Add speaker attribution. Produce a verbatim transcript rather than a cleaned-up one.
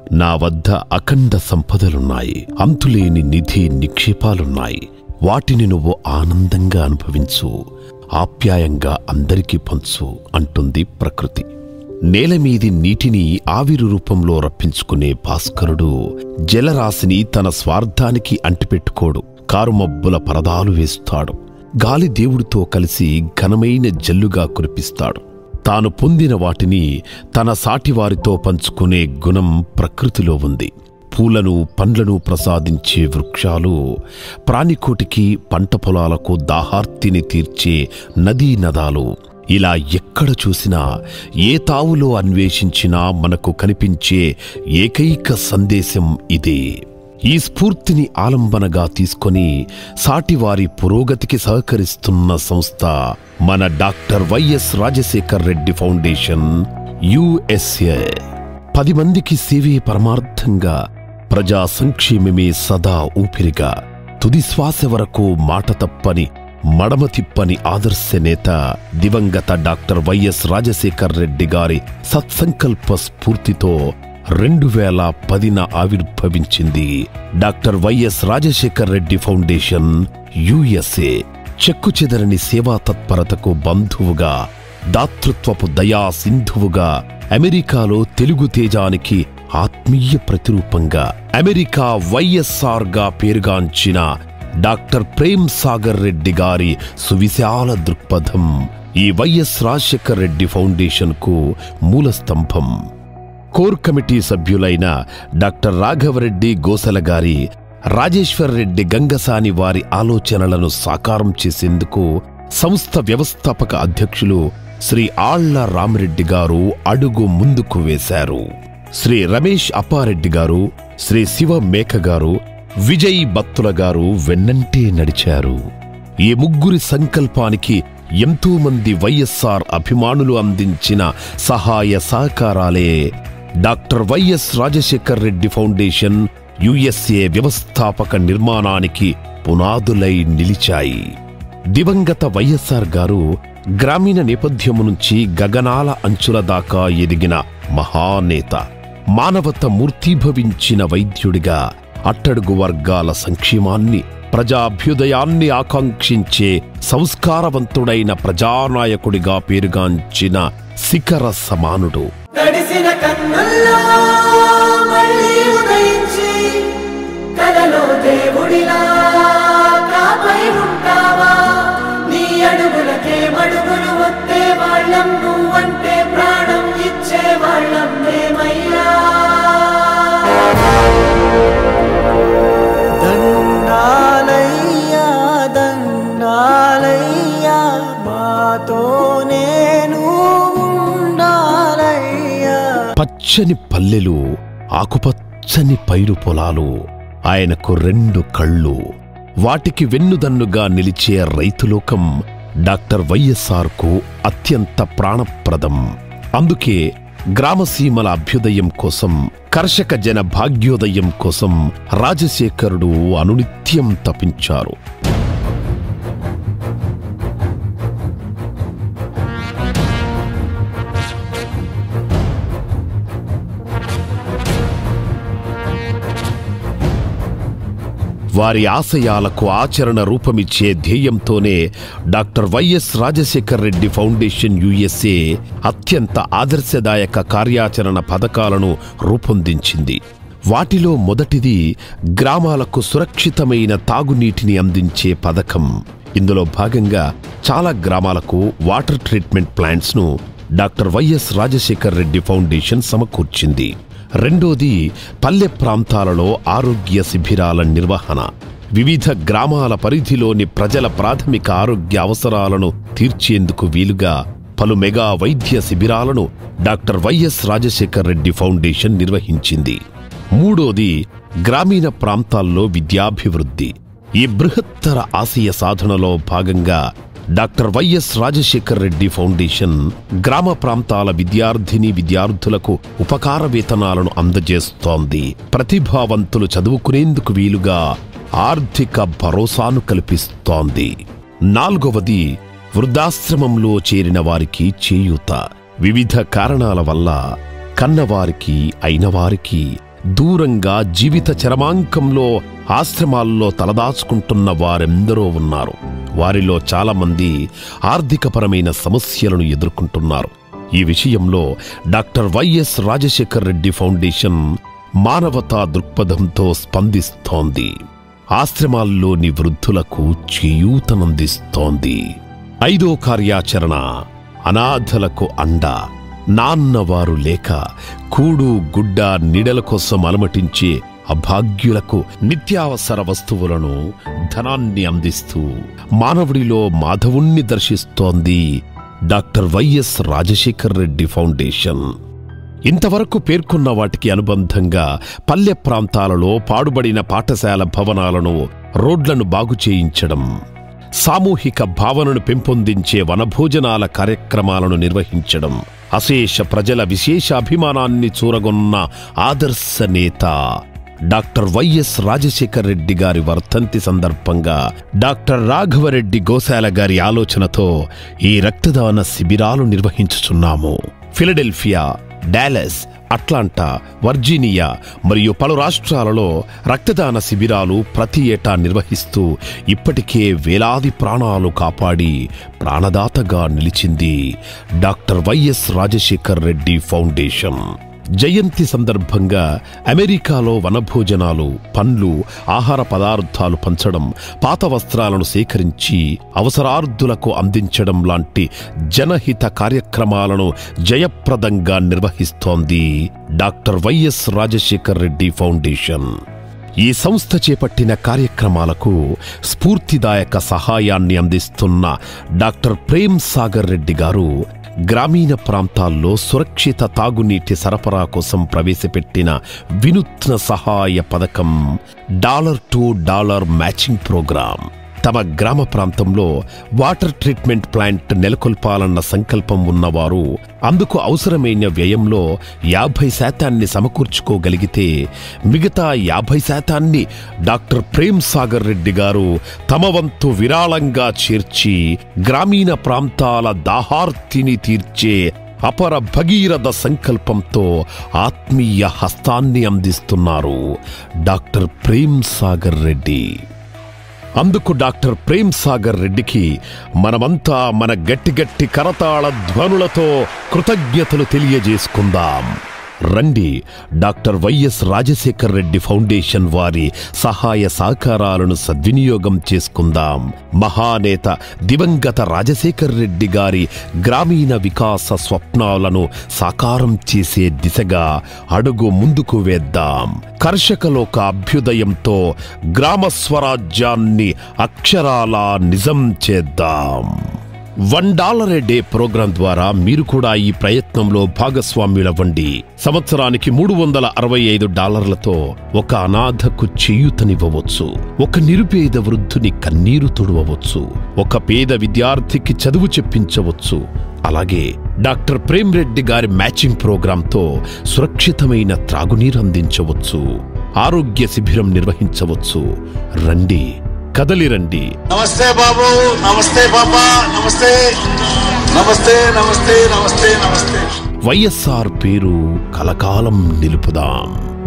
Speaker 1: నా వద్ద అఖండ సంపదలున్నాయి, అంతులేని నిధి నిక్షేపాలున్నాయి. వాటిని నువ్వు ఆనందంగా అనుభవించు, ఆప్యాయంగా అందరికీ పంచు అంటుంది ప్రకృతి. నేలమీది నీటిని ఆవిరి రూపంలో రప్పించుకునే భాస్కరుడు జలరాశిని తన స్వార్థానికి అంటిపెట్టుకోడు. కారుమబ్బుల పరదాలు వేస్తాడు. గాలి దేవుడితో కలిసి ఘనమైన జల్లుగా కురిపిస్తాడు. తాను పొందిన వాటిని తన సాటివారితో పంచుకునే గుణం ప్రకృతిలో ఉంది. పూలను పండ్లను ప్రసాదించే వృక్షాలు, ప్రాణికోటికి పంట పొలాలకు దాహార్తిని తీర్చే నదీ నదాలు, ఇలా ఎక్కడ చూసినా ఏ తావులో అన్వేషించినా మనకు కనిపించే ఏకైక సందేశం ఇదే. ఈ స్ఫూర్తిని ఆలంబనగా తీసుకొని సాటివారి పురోగతికి సహకరిస్తున్న సంస్థ మన doctor YS Rajasekhar Reddy foundation USA. పది మందికి సేవే పరమార్థంగా, ప్రజా సంక్షేమమే సదా ఊపిరిగా, తుది శ్వాస వరకు మాట తప్పని మడమ తిప్పని ఆదర్శ నేత దివంగత డాక్టర్ వైఎస్ రాజశేఖర్ రెడ్డి గారి సత్సంకల్ప స్ఫూర్తితో రెండు వేల పదిన ఆవిర్భవించింది doctor YS Rajasekhar Reddy foundation USA. చెక్కు చెదరని సేవా తత్పరతకు బంధువుగా, దాతృత్వపు దయా సింధువుగా, అమెరికాలో తెలుగు తేజానికి ఆత్మీయ ప్రతిరూపంగా, అమెరికా వైఎస్ఆర్ గా పేరుగాంచిన డాక్టర్ ప్రేమ్ సాగర్ రెడ్డి గారి సువిశాల దృక్పథం ఈ వైఎస్ రాజశేఖర్ రెడ్డి ఫౌండేషన్ కు మూల స్తంభం. కోర్ కమిటీ సభ్యులైన డాక్టర్ రాఘవరెడ్డి గోసల గారి, రాజేశ్వర్ రెడ్డి గంగసాని వారి ఆలోచనలను సాకారం చేసేందుకు సంస్థ వ్యవస్థాపక అధ్యక్షులు శ్రీ ఆళ్ల రామిరెడ్డి గారు అడుగు ముందుకు వేశారు. శ్రీ రమేష్ అప్పారెడ్డి గారు, శ్రీ శివ మేక గారు, విజయ్ బత్తుల గారు వెన్నంటే నడిచారు. ఈ ముగ్గురి సంకల్పానికి ఎంతో మంది వైఎస్ఆర్ అభిమానులు అందించిన సహాయ సహకారాలే doctor YS Rajasekhar Reddy foundation USA వ్యవస్థాపక నిర్మాణానికి పునాదులై నిలిచాయి. దివంగత వైఎస్ఆర్ గారు గ్రామీణ నేపథ్యము నుంచి గగనాల అంచుల దాకా ఎదిగిన మహానేత, మానవత మూర్తీభవించిన వైద్యుడిగా, అట్టడుగు వర్గాల సంక్షేమాన్ని, ప్రజాభ్యుదయాన్ని ఆకాంక్షించే సంస్కారవంతుడైన ప్రజానాయకుడిగా పేరుగాంచిన శిఖర సమానుడు. పచ్చని పల్లెలు, ఆకుపచ్చని పైరు పొలాలు ఆయనకు రెండు కళ్ళు. వాటికి వెన్నుదన్నుగా నిలిచే రైతులోకం డాక్టర్ వైఎస్ఆర్ కు అత్యంత ప్రాణప్రదం. అందుకే గ్రామసీమల అభ్యుదయం కోసం, కర్షక జన భాగ్యోదయం కోసం రాజశేఖరుడు అనునిత్యం తపించారు. వారి ఆశయాలకు ఆచరణ రూపమిచ్చే ధ్యేయంతోనే doctor YS Rajasekhar Reddy foundation USA అత్యంత ఆదర్శదాయక కార్యాచరణ పథకాలను రూపొందించింది. వాటిలో మొదటిది గ్రామాలకు సురక్షితమైన తాగునీటిని అందించే పథకం. ఇందులో భాగంగా చాలా గ్రామాలకు వాటర్ ట్రీట్మెంట్ ప్లాంట్స్ ను doctor YS Rajasekhar Reddy foundation సమకూర్చింది. రెండోది పల్లె ప్రాంతాలలో ఆరోగ్య శిబిరాల నిర్వహణ. వివిధ గ్రామాల పరిధిలోని ప్రజల ప్రాథమిక ఆరోగ్య అవసరాలను తీర్చేందుకు వీలుగా పలు మెగా వైద్య శిబిరాలను doctor YS Rajasekhar Reddy foundation నిర్వహించింది. మూడోది గ్రామీణ ప్రాంతాల్లో విద్యాభివృద్ధి. ఈ బృహత్తర ఆశయ సాధనలో భాగంగా doctor YS Rajasekhar Reddy foundation గ్రామ ప్రాంతాల విద్యార్థిని విద్యార్థులకు ఉపకార వేతనాలను అందజేస్తోంది. ప్రతిభావంతులు చదువుకునేందుకు వీలుగా ఆర్థిక భరోసాను కల్పిస్తోంది. నాలుగవది వృద్ధాశ్రమంలో చేరిన వారికి చేయూత. వివిధ కారణాల వల్ల కన్నవారికి అయినవారికి దూరంగా జీవిత చరమాంకంలో ఆశ్రమాల్లో తలదాచుకుంటున్న వారెందరో ఉన్నారు. వారిలో చాలామంది ఆర్థికపరమైన సమస్యలను ఎదుర్కొంటున్నారు. ఈ విషయంలో doctor YS Rajasekhar Reddy foundation మానవతా దృక్పథంతో స్పందిస్తోంది. ఆశ్రమాల్లోని వృద్ధులకు చేయూతనందిస్తోంది. ఐదో కార్యాచరణ అనాథలకు అండ. నాన్నవారు లేక కూడు గుడ్డ నీడల కోసం అలమటించే అభాగ్యులకు నిత్యావసర వస్తువులను, ధనాన్ని అందిస్తూ మానవుడిలో మాధవుణ్ణి దర్శిస్తోంది doctor YS Rajasekhar Reddy foundation. ఇంతవరకు పేర్కొన్న వాటికి అనుబంధంగా పల్లె ప్రాంతాలలో పాడుబడిన పాఠశాల భవనాలను, రోడ్లను బాగు చేయించడం, సామూహిక భావనను పెంపొందించే వనభోజనాల కార్యక్రమాలను నిర్వహించడం, అశేష ప్రజల విశేష అభిమానాన్ని చూరగొన్న ఆదర్శ నేత డాక్టర్ వైఎస్ రాజశేఖర్ రెడ్డి గారి వర్ధంతి సందర్భంగా డాక్టర్ రాఘవరెడ్డి గోశాల గారి ఆలోచనతో ఈ రక్తదాన శిబిరాలు నిర్వహించుచున్నాము. ఫిలడెల్ఫియా, డాలస్, అట్లాంటా, వర్జీనియా మరియు పలు రాష్ట్రాలలో రక్తదాన శిబిరాలు ప్రతి ఏటా నిర్వహిస్తూ ఇప్పటికే వేలాది ప్రాణాలు కాపాడి ప్రాణదాతగా నిలిచింది doctor YS Rajasekhar Reddy foundation. జయంతి సందర్భంగా అమెరికాలో వనభోజనాలు, పండ్లు, ఆహార పదార్థాలు పంచడం, పాత వస్త్రాలను సేకరించి అవసరార్థులకు అందించడం లాంటి జనహిత కార్యక్రమాలను జయప్రదంగా నిర్వహిస్తోంది doctor YS Rajasekhar Reddy foundation. ఈ సంస్థ చేపట్టిన కార్యక్రమాలకు స్ఫూర్తిదాయక సహాయాన్ని అందిస్తున్న డాక్టర్ ప్రేమ్ సాగర్ రెడ్డి గారు గ్రామీణ ప్రాంతాల్లో సురక్షిత తాగునీటి సరఫరా కోసం ప్రవేశపెట్టిన వినూత్న సహాయ పథకం dollar to dollar matching programme. తమ గ్రామ ప్రాంతంలో వాటర్ ట్రీట్మెంట్ ప్లాంట్ నెలకొల్పాలన్న సంకల్పం ఉన్నవారు అందుకు అవసరమైన వ్యయంలో యాభై శాతాన్ని సమకూర్చుకోగలిగితే మిగతా యాభై శాతాన్ని డాక్టర్ ప్రేమ్ సాగర్ రెడ్డి గారు తమ వంతు విరాళంగా చేర్చి గ్రామీణ ప్రాంతాల దాహార్తిని తీర్చే అపర భగీరథ సంకల్పంతో ఆత్మీయ హస్తాన్ని అందిస్తున్నారు డాక్టర్ ప్రేమ్ సాగర్ రెడ్డి. అందుకు డాక్టర్ ప్రేమ్ సాగర్ రెడ్డికి మనమంతా మన గట్టి గట్టి కరతాళ ధ్వనులతో కృతజ్ఞతలు తెలియజేసుకుందాం. రండి, doctor YS Rajasekhar Reddy foundation వారి సహాయ సహకారాలను సద్వినియోగం చేసుకుందాం. మహానేత దివంగత రాజశేఖర్ రెడ్డి గారి గ్రామీణ వికాస స్వప్నాలను సాకారం చేసే దిశగా అడుగు ముందుకు వేద్దాం. కర్షకలోక అభ్యుదయంతో గ్రామ స్వరాజ్యాన్ని అక్షరాలా నిజం చేద్దాం. One dollar a day programme ద్వారా మీరు కూడా ఈ ప్రయత్నంలో భాగస్వామ్యులవ్వండి. సంవత్సరానికి మూడు వందల అరవై ఐదు డాలర్లతో ఒక అనాథకు చేయూతనివ్వవచ్చు, ఒక నిరుపేద వృద్ధుని కన్నీరు తుడవవచ్చు, ఒక పేద విద్యార్థికి చదువు చెప్పించవచ్చు. అలాగే డాక్టర్ ప్రేమ్ రెడ్డి గారి మ్యాచింగ్ ప్రోగ్రాంతో సురక్షితమైన త్రాగునీరు అందించవచ్చు, ఆరోగ్య శిబిరం నిర్వహించవచ్చు. రండి, కదలిరండి.
Speaker 2: నమస్తే బాబు, నమస్తే బాబా, నమస్తే నమస్తే నమస్తే నమస్తే నమస్తే.
Speaker 1: వైఎస్ఆర్ పేరు కలకాలం నిలుపుదాం.